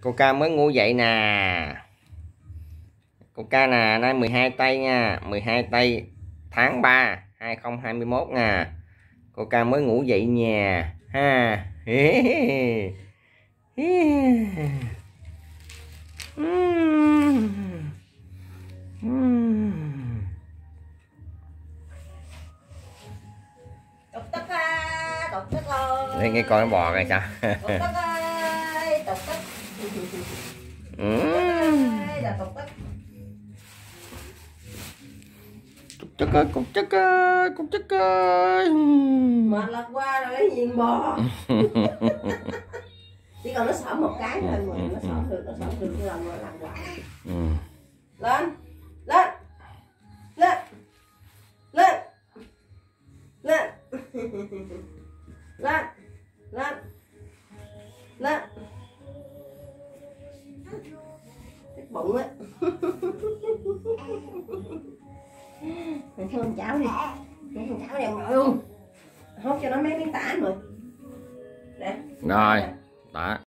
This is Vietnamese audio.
Coca mới ngủ dậy nè. Coca nè, nay 12 tây nha, 12 tây tháng 3 2021 nè. Coca mới ngủ dậy nha ha. Tục tức á, tục tức ơi. Đây nghe coi nó bò coi sao. Tục tức ơi, tục tức. Là tục tức. Cục chất ơi, cục chất ơi, cục chất ơi. Mệt lật qua rồi cái gì bò. Chỉ còn nó sợ một cái thôi mà nó sợ được cái lòng nó làm hoài. Lên, lên, lên, lên, lên, lên, lên, lên. Cái bụng á. Mày thương cháu đi, mày thương cháu đèo ngồi luôn, hốt cho nó mấy miếng tả rồi. Nè. Rồi, tả.